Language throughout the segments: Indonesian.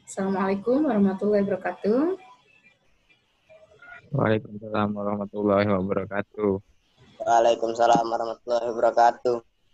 Assalamualaikum warahmatullahi wabarakatuh. Waalaikumsalam warahmatullahi wabarakatuh. Waalaikumsalam warahmatullahi wabarakatuh.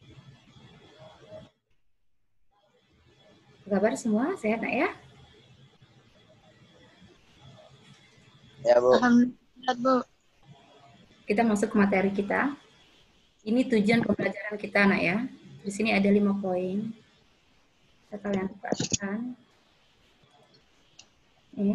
Apa kabar semua? Sehat nak ya? Ya, Bu. Alhamdulillah, Bu. Kita masuk ke materi kita. Ini tujuan pembelajaran kita nak ya. Di sini ada 5 poin. Bisa kalian perhatikan. Ini.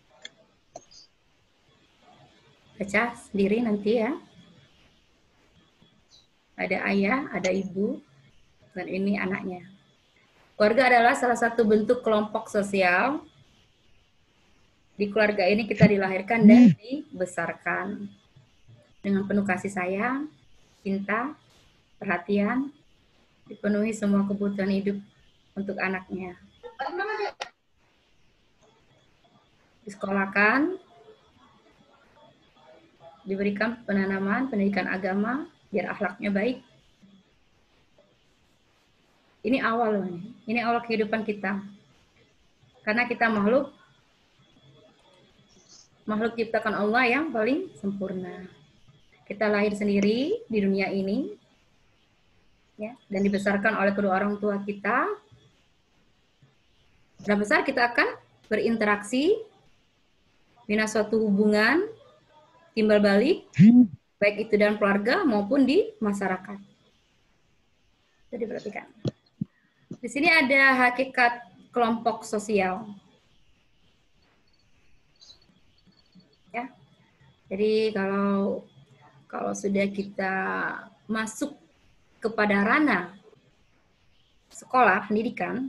Baca sendiri nanti ya. Ada ayah, ada ibu, dan ini anaknya. Keluarga adalah salah satu bentuk kelompok sosial. Di keluarga ini kita dilahirkan dan dibesarkan dengan penuh kasih sayang, cinta, perhatian, dipenuhi semua kebutuhan hidup untuk anaknya. Disekolahkan, diberikan penanaman, pendidikan agama, biar akhlaknya baik. Ini awal loh, ini awal kehidupan kita. Karena kita makhluk ciptakan Allah yang paling sempurna. Kita lahir sendiri di dunia ini, ya, dan dibesarkan oleh kedua orang tua kita. Sudah besar kita akan berinteraksi, bina suatu hubungan, timbal balik, baik itu dalam keluarga maupun di masyarakat. Jadi perhatikan. Di sini ada hakikat kelompok sosial. Ya. Jadi kalau sudah kita masuk kepada ranah sekolah, pendidikan,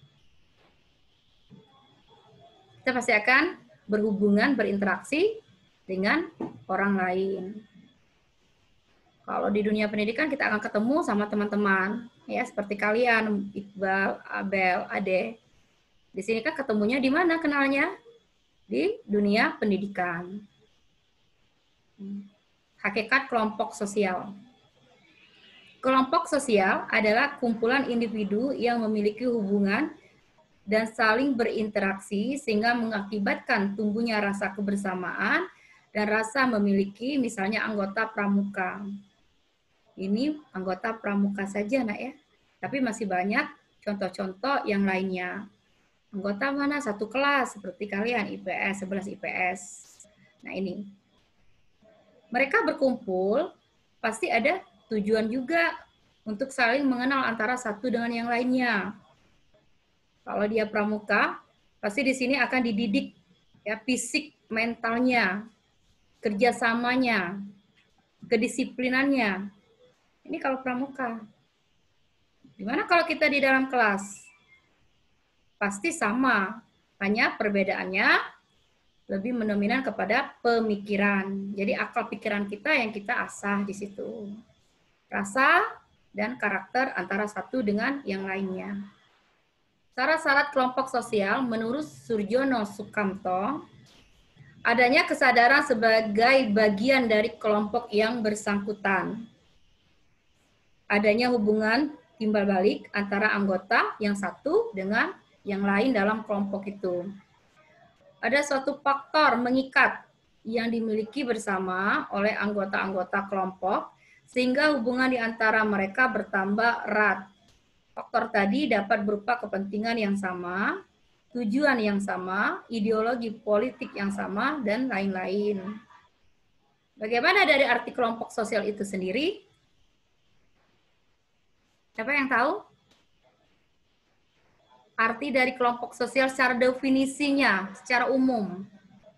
kita pasti akan berhubungan, berinteraksi dengan orang lain. Kalau di dunia pendidikan kita akan ketemu sama teman-teman, ya seperti kalian, Iqbal, Abel, Ade. Di sini kan ketemunya di mana kenalnya? Di dunia pendidikan. Hakikat kelompok sosial. Kelompok sosial adalah kumpulan individu yang memiliki hubungan dan saling berinteraksi sehingga mengakibatkan tumbuhnya rasa kebersamaan dan rasa memiliki misalnya anggota pramuka. Ini anggota pramuka saja nak ya, tapi masih banyak contoh-contoh yang lainnya. Anggota mana? Satu kelas seperti kalian IPS, 11 IPS. Nah ini. Mereka berkumpul pasti ada tujuan juga untuk saling mengenal antara satu dengan yang lainnya. Kalau dia pramuka, pasti di sini akan dididik ya fisik, mentalnya, kerjasamanya, kedisiplinannya. Ini kalau pramuka. Gimana kalau kita di dalam kelas? Pasti sama, hanya perbedaannya lebih mendominan kepada pemikiran. Jadi akal pikiran kita yang kita asah di situ. Rasa dan karakter antara satu dengan yang lainnya. Syarat-syarat kelompok sosial menurut Surjono Sukamto, adanya kesadaran sebagai bagian dari kelompok yang bersangkutan. Adanya hubungan timbal balik antara anggota yang satu dengan yang lain dalam kelompok itu. Ada suatu faktor mengikat yang dimiliki bersama oleh anggota-anggota kelompok sehingga hubungan di antara mereka bertambah erat. Faktor tadi dapat berupa kepentingan yang sama, tujuan yang sama, ideologi politik yang sama, dan lain-lain. Bagaimana dari arti kelompok sosial itu sendiri? Siapa yang tahu? Arti dari kelompok sosial secara definisinya, secara umum.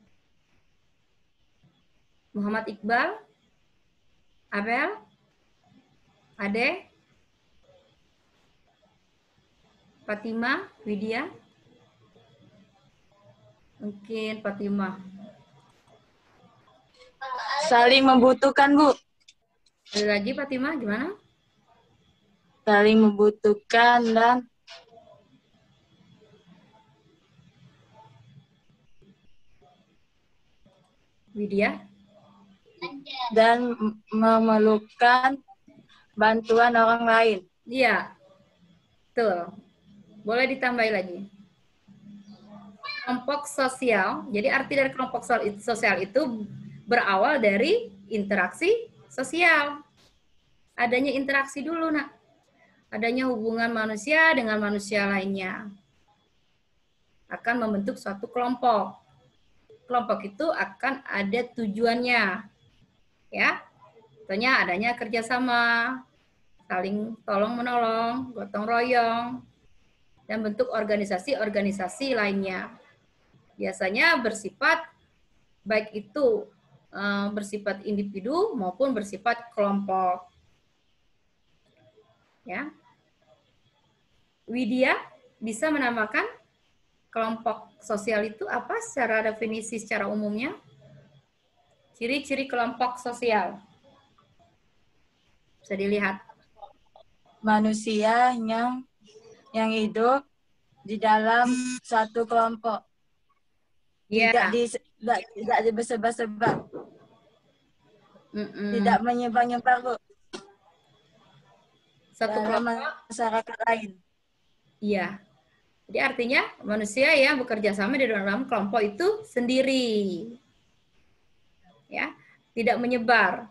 Muhammad Iqbal? Abel? Ade? Fatima? Widya? Mungkin Fatima. Saling membutuhkan, Bu. Ada lagi Fatima, gimana? Saling membutuhkan Widya? dan memerlukan bantuan orang lain. Iya, betul. Boleh ditambahin lagi. kelompok sosial. Jadi arti dari kelompok sosial itu berawal dari interaksi sosial. Adanya interaksi dulu, nak. Adanya hubungan manusia dengan manusia lainnya. Akan membentuk suatu kelompok. Kelompok itu akan ada tujuannya. Ya. Contohnya adanya kerjasama, saling tolong-menolong, gotong royong, dan bentuk organisasi-organisasi lainnya. Biasanya bersifat baik itu bersifat individu maupun bersifat kelompok. Ya. Widya bisa menambahkan kelompok sosial itu apa secara definisi secara umumnya? Ciri-ciri kelompok sosial. Bisa dilihat. Manusia yang hidup di dalam satu kelompok. Ya. Tidak bersebar-sebar. Tidak menyebar-nyebar, Bu. Satu dalam kelompok masyarakat lain. Iya. Jadi artinya manusia yang bekerja sama di dalam kelompok itu sendiri. Ya, tidak menyebar.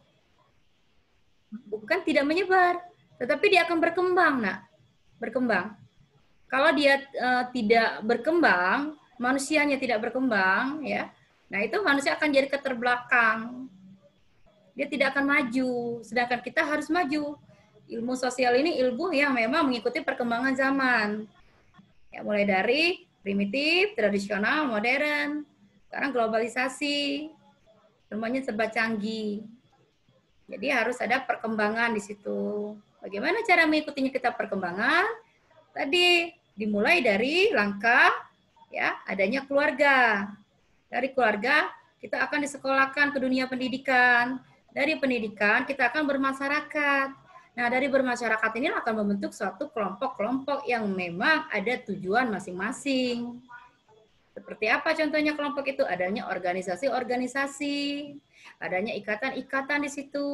Bukan tidak menyebar, tetapi dia akan berkembang, nak. Berkembang. Kalau dia tidak berkembang, manusianya tidak berkembang, ya. Nah, itu manusia akan jadi keterbelakang. Dia tidak akan maju, sedangkan kita harus maju. Ilmu sosial ini ilmu yang memang mengikuti perkembangan zaman. Ya, mulai dari primitif, tradisional, modern, sekarang globalisasi, semuanya serba canggih. Jadi harus ada perkembangan di situ. Bagaimana cara mengikutinya kita perkembangan? Tadi dimulai dari langkah ya adanya keluarga. Dari keluarga kita akan disekolahkan ke dunia pendidikan. Dari pendidikan kita akan bermasyarakat. Nah, dari bermasyarakat ini akan membentuk suatu kelompok-kelompok yang memang ada tujuan masing-masing. Seperti apa contohnya kelompok itu? Adanya organisasi-organisasi, adanya ikatan-ikatan di situ.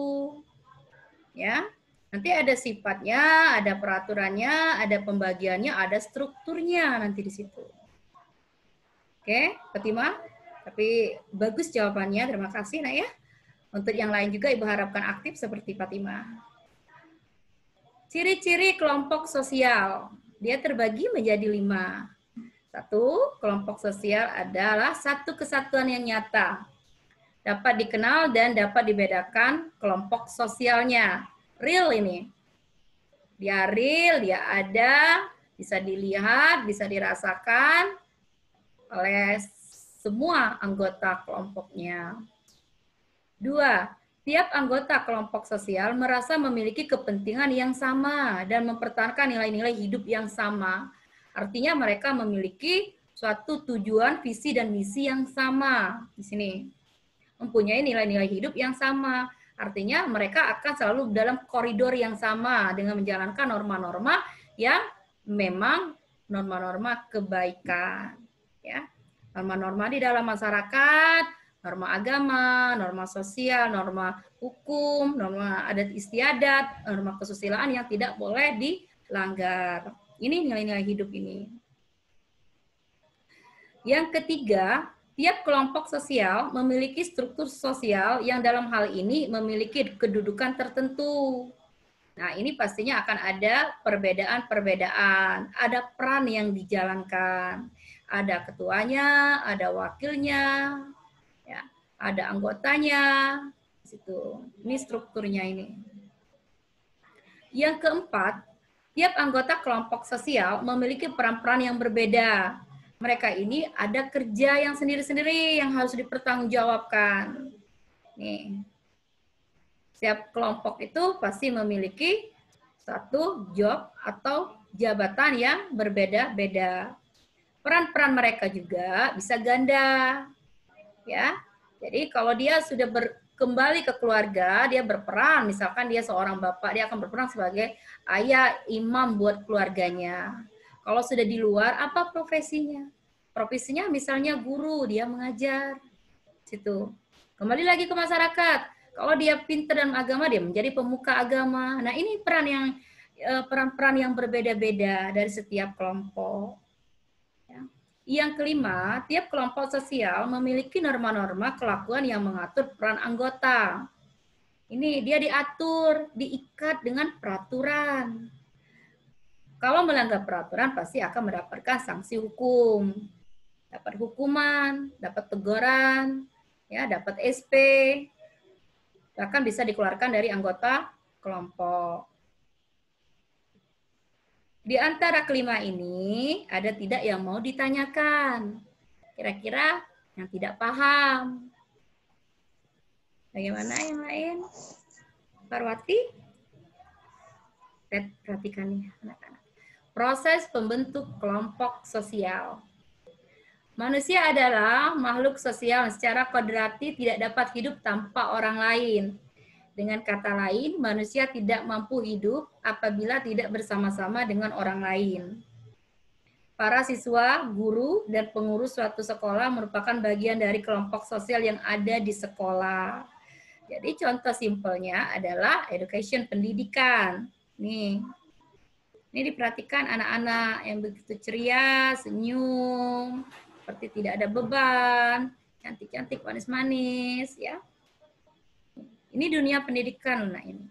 Ya. Nanti ada sifatnya, ada peraturannya, ada pembagiannya, ada strukturnya nanti di situ. Oke, Fatima? Tapi bagus jawabannya, terima kasih, Nak ya. Untuk yang lain juga Ibu harapkan aktif seperti Fatima. Ciri-ciri kelompok sosial. Dia terbagi menjadi 5. 1, kelompok sosial adalah satu kesatuan yang nyata. Dapat dikenal dan dapat dibedakan kelompok sosialnya. Real ini. Dia real, dia ada, bisa dilihat, bisa dirasakan oleh semua anggota kelompoknya. 2, tiap anggota kelompok sosial merasa memiliki kepentingan yang sama dan mempertahankan nilai-nilai hidup yang sama. Artinya mereka memiliki suatu tujuan, visi, dan misi yang sama. Di sini. Mempunyai nilai-nilai hidup yang sama. Artinya mereka akan selalu dalam koridor yang sama dengan menjalankan norma-norma yang memang norma-norma kebaikan. Ya. Norma-norma di dalam masyarakat, norma agama, norma sosial, norma hukum, norma adat istiadat, norma kesusilaan yang tidak boleh dilanggar. Ini nilai-nilai hidup ini. Yang ketiga, tiap kelompok sosial memiliki struktur sosial yang dalam hal ini memiliki kedudukan tertentu. Nah, ini pastinya akan ada perbedaan-perbedaan, ada peran yang dijalankan. Ada ketuanya, ada wakilnya, ya, ada anggotanya, situ. Ini strukturnya ini. Yang keempat, tiap anggota kelompok sosial memiliki peran-peran yang berbeda. Mereka ini ada kerja yang sendiri-sendiri yang harus dipertanggungjawabkan. Nih. Setiap kelompok itu pasti memiliki satu job atau jabatan yang berbeda-beda. Peran-peran mereka juga bisa ganda. Ya. Jadi kalau dia sudah kembali ke keluarga, dia berperan, misalkan dia seorang bapak, dia akan berperan sebagai ayah, imam buat keluarganya. Kalau sudah di luar, apa profesinya? Profesinya misalnya guru, dia mengajar. Situ. Kembali lagi ke masyarakat. Kalau dia pintar dalam agama, dia menjadi pemuka agama. Nah, ini peran-peran yang berbeda-beda dari setiap kelompok. Ya. Yang kelima, tiap kelompok sosial memiliki norma-norma kelakuan yang mengatur peran anggota. Ini dia diatur, diikat dengan peraturan. Kalau melanggar peraturan pasti akan mendapatkan sanksi hukum. Dapat hukuman, dapat teguran, ya, dapat SP, bahkan bisa dikeluarkan dari anggota kelompok. Di antara kelima ini, ada tidak yang mau ditanyakan? Kira-kira yang tidak paham. Bagaimana yang lain? Parwati? Perhatikan nih anak-anak. Proses pembentuk kelompok sosial. Manusia adalah makhluk sosial yang secara kodrati tidak dapat hidup tanpa orang lain. Dengan kata lain, manusia tidak mampu hidup apabila tidak bersama-sama dengan orang lain. Para siswa, guru, dan pengurus suatu sekolah merupakan bagian dari kelompok sosial yang ada di sekolah. Jadi contoh simpelnya adalah education, pendidikan. Nih, ini diperhatikan anak-anak yang begitu ceria, senyum, seperti tidak ada beban, cantik-cantik, manis-manis, ya. Ini dunia pendidikan, nah ini.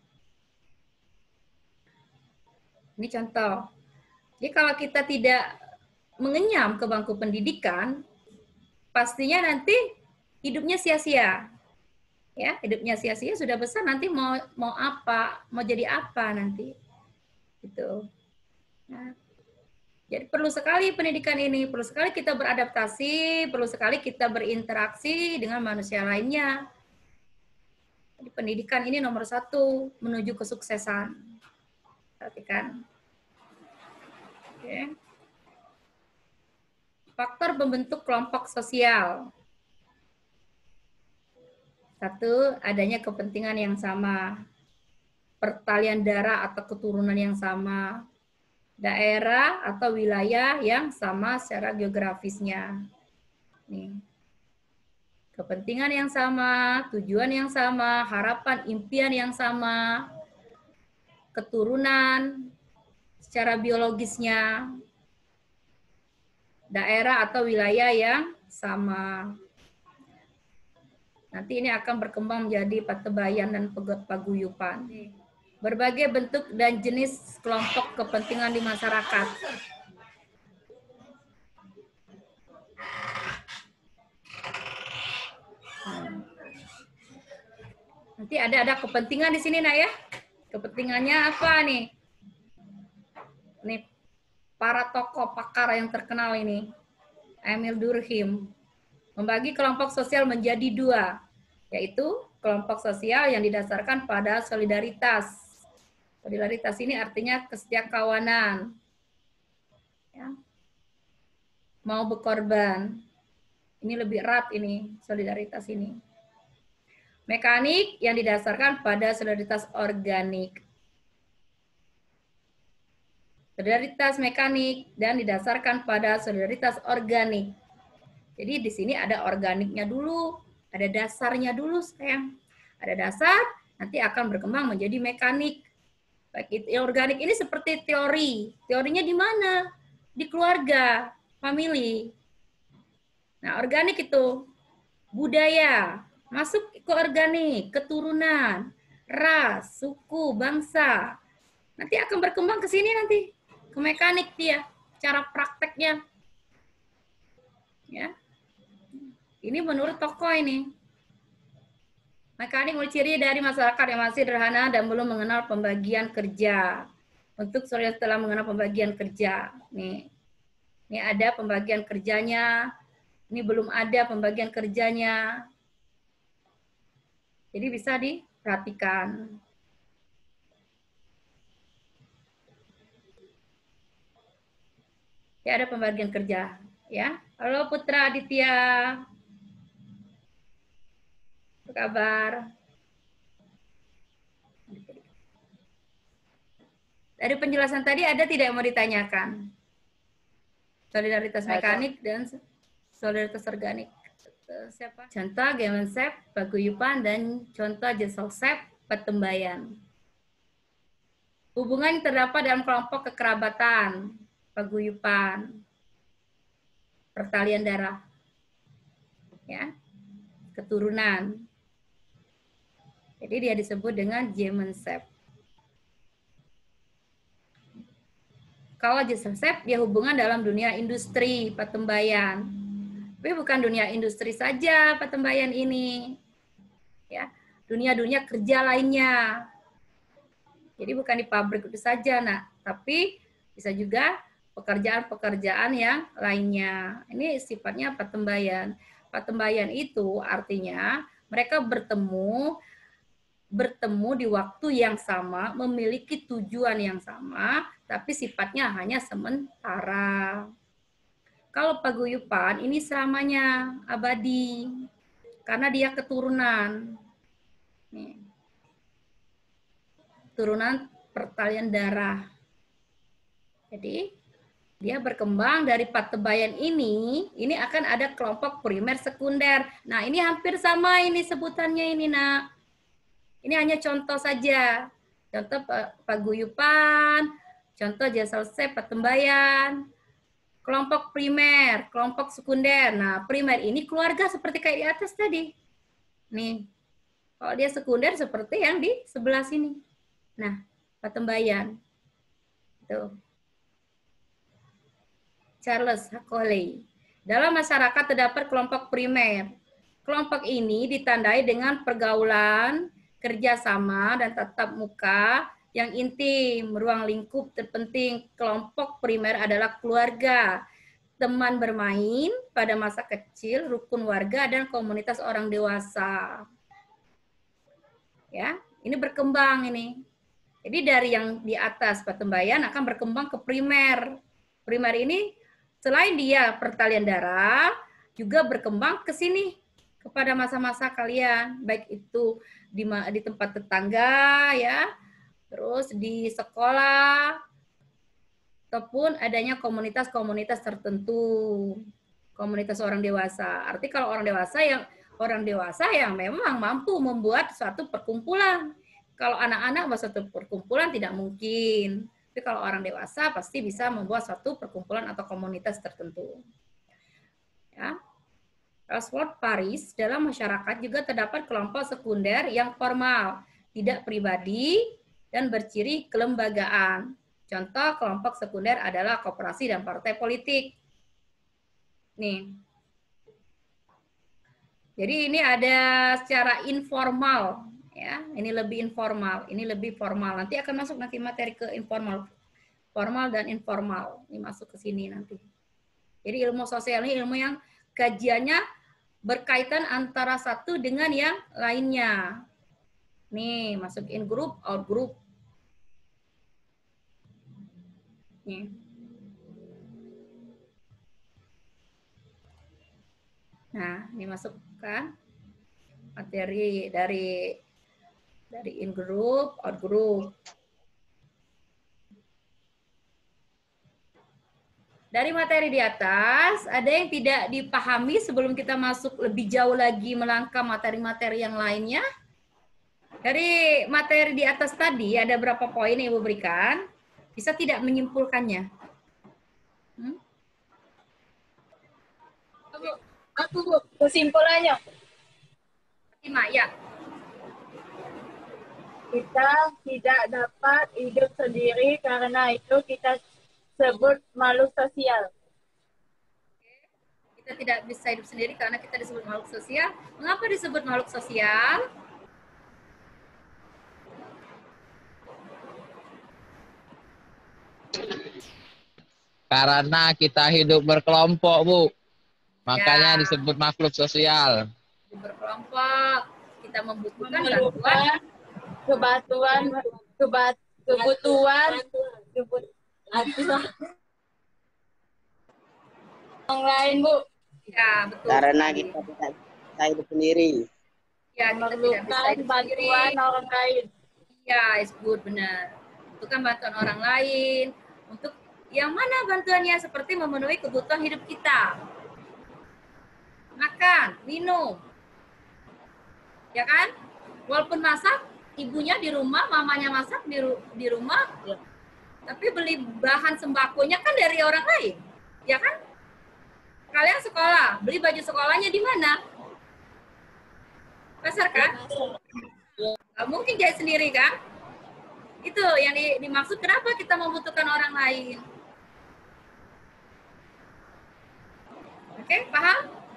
Ini contoh. Jadi kalau kita tidak mengenyam ke bangku pendidikan, pastinya nanti hidupnya sia-sia. Ya, hidupnya sia-sia, sudah besar nanti mau apa, mau jadi apa nanti. Gitu. Nah, jadi perlu sekali pendidikan ini, perlu sekali kita beradaptasi, perlu sekali kita berinteraksi dengan manusia lainnya. Jadi pendidikan ini nomor 1 menuju kesuksesan. Perhatikan. Oke. Faktor pembentuk kelompok sosial. 1, adanya kepentingan yang sama, pertalian darah atau keturunan yang sama, daerah atau wilayah yang sama secara geografisnya. Nih. Kepentingan yang sama, tujuan yang sama, harapan, impian yang sama, keturunan secara biologisnya, daerah atau wilayah yang sama. Nanti ini akan berkembang menjadi patebayan dan paguyupan. Berbagai bentuk dan jenis kelompok kepentingan di masyarakat. Nanti ada kepentingan di sini, nak ya. Kepentingannya apa nih? Nih, para tokoh pakar yang terkenal ini. Emil Durkheim membagi kelompok sosial menjadi 2, yaitu kelompok sosial yang didasarkan pada solidaritas. Solidaritas ini artinya kesetiakawanan. Ya. Mau berkorban. Ini lebih erat ini, solidaritas ini. Mekanik yang didasarkan pada solidaritas organik. Solidaritas mekanik dan didasarkan pada solidaritas organik. Jadi di sini ada organiknya dulu, ada dasarnya dulu, sayang. Ada dasar, nanti akan berkembang menjadi mekanik. Baik, organik ini seperti teori. Teorinya di mana? Di keluarga, family. Nah, organik itu budaya, masuk ke organik, keturunan, ras, suku, bangsa. Nanti akan berkembang ke sini nanti, ke mekanik dia, cara prakteknya. Ya. Ini menurut tokoh ini. Mekanik ciri dari masyarakat yang masih sederhana dan belum mengenal pembagian kerja. Untuk setelah mengenal pembagian kerja. Nih. Ini ada pembagian kerjanya. Ini belum ada pembagian kerjanya. Jadi bisa diperhatikan. Ya, ada pembagian kerja. Ya, halo Putra Aditya. Apa kabar? Dari penjelasan tadi ada tidak yang mau ditanyakan? Solidaritas mekanik dan solidaritas organik. Siapa? Contoh Gemensep, paguyupan, dan contoh Jeselsep, patembayan. Hubungan yang terdapat dalam kelompok kekerabatan, paguyupan. pertalian darah. Ya. Keturunan. Jadi dia disebut dengan Gemeinschaft. Kalau Gemeinschaft dia hubungan dalam dunia industri patembayan. Tapi bukan dunia industri saja patembayan ini. Ya, dunia-dunia kerja lainnya. Jadi bukan di pabrik itu saja, nah, tapi bisa juga pekerjaan-pekerjaan yang lainnya. Ini sifatnya patembayan. Patembayan itu artinya mereka bertemu di waktu yang sama, memiliki tujuan yang sama, tapi sifatnya hanya sementara. Kalau paguyuban ini selamanya abadi, karena dia keturunan. Nih. Turunan pertalian darah. Jadi dia berkembang dari patembayan ini akan ada kelompok primer sekunder. Nah ini hampir sama ini sebutannya ini nak. Ini hanya contoh saja. Contoh paguyuban, contoh Gemeinschaft patembayan, kelompok primer, kelompok sekunder. Nah, primer ini keluarga seperti kayak di atas tadi. Nih, kalau dia sekunder seperti yang di sebelah sini. Nah, patembayan. Tuh. Charles Hakoly. Dalam masyarakat terdapat kelompok primer. Kelompok ini ditandai dengan pergaulan, kerjasama, dan tatap muka yang intim. Ruang lingkup terpenting kelompok primer adalah keluarga, teman bermain pada masa kecil, rukun warga, dan komunitas orang dewasa. Ya, ini berkembang ini. Jadi dari yang di atas patembayan akan berkembang ke primer. Primer ini selain dia pertalian darah, juga berkembang ke sini kepada masa-masa kalian, baik itu di tempat tetangga ya, terus di sekolah, ataupun adanya komunitas-komunitas tertentu, komunitas orang dewasa. Arti kalau orang dewasa yang memang mampu membuat suatu perkumpulan. Kalau anak-anak buat suatu perkumpulan tidak mungkin. Tapi kalau orang dewasa pasti bisa membuat suatu perkumpulan atau komunitas tertentu. Ya. Roswell Paris, dalam masyarakat juga terdapat kelompok sekunder yang formal, tidak pribadi, dan berciri kelembagaan. Contoh kelompok sekunder adalah koperasi dan partai politik. Nih. Jadi ini ada secara informal, ya. Ini lebih informal, ini lebih formal. Nanti akan masuk nanti materi ke informal, formal dan informal. Ini masuk ke sini nanti. Jadi ilmu sosial ini ilmu yang kajiannya berkaitan antara satu dengan yang lainnya. Nih, masuk in group, out group. Nih. Nah, ini masukkan materi dari in group, out group. Dari materi di atas, ada yang tidak dipahami sebelum kita masuk lebih jauh lagi melangkah materi-materi yang lainnya? Dari materi di atas tadi, ada berapa poin yang Ibu berikan? Bisa tidak menyimpulkannya? Aku Bu, kesimpulannya. Fatimah, ya. Kita tidak dapat hidup sendiri karena itu kita sebut makhluk sosial. Kita tidak bisa hidup sendiri karena kita disebut makhluk sosial. Mengapa disebut makhluk sosial? Karena kita hidup berkelompok, Bu. Makanya disebut makhluk sosial. Berkelompok, kita membutuhkan kebutuhan orang lain, Bu. Ya, betul. Karena kita tidak bisa hidup sendiri. Ya, kita tidak bisa hidup bantuan sendiri. orang lain. Ya, is good, benar. Bukan bantuan orang lain. Untuk yang mana bantuannya? Seperti memenuhi kebutuhan hidup kita. Makan, minum. Ya kan? Walaupun masak, ibunya di rumah, mamanya masak di rumah. Ya. Tapi beli bahan sembakonya kan dari orang lain. Ya kan? Kalian sekolah, beli baju sekolahnya di mana? Pasar kan? Nggak mungkin jahit sendiri kan? Itu yang dimaksud kenapa kita membutuhkan orang lain. Oke, paham?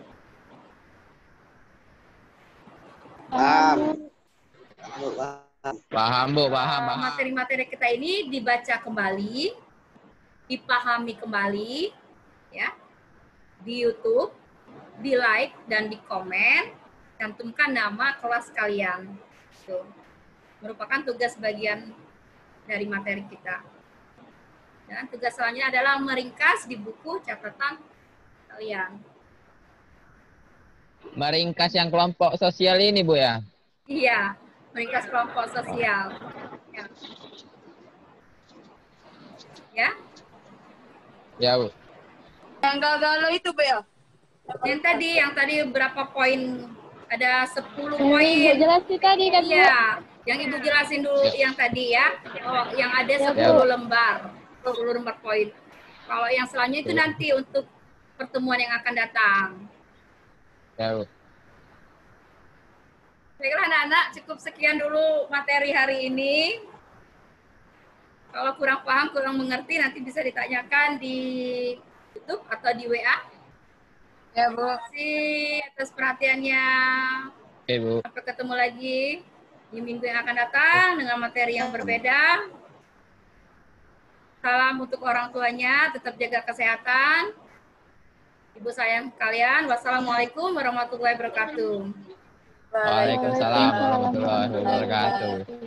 Paham. Paham, Bu. Paham. Materi-materi kita ini dibaca kembali, dipahami kembali, ya, di YouTube, di like dan di komen, cantumkan nama kelas kalian. Tuh. Merupakan tugas bagian dari materi kita. Dan tugas selanjutnya adalah meringkas di buku catatan kalian. Meringkas yang kelompok sosial ini, Bu ya? Iya, meringkas kelompok sosial. Ya. Ya. Ya, Bu. Yang gagal itu, Bu ya? Yang tadi berapa poin? Ada 10 poin. Jelasin tadi kan, Bu. Iya, yang Ibu jelasin dulu yang tadi ya. Oh, yang ada 10 lembar. 10 lembar poin. Kalau yang selanjutnya itu nanti untuk pertemuan yang akan datang. Ya, Bu. Baiklah anak-anak, cukup sekian dulu materi hari ini. Kalau kurang paham, kurang mengerti, nanti bisa ditanyakan di YouTube atau di WA. Ya, Bu. Terima kasih atas perhatiannya. Oke, Bu. Sampai ketemu lagi di minggu yang akan datang dengan materi yang berbeda. Salam untuk orang tuanya, tetap jaga kesehatan. Ibu sayang kalian, wassalamualaikum warahmatullahi wabarakatuh. Waalaikumsalam warahmatullahi wabarakatuh.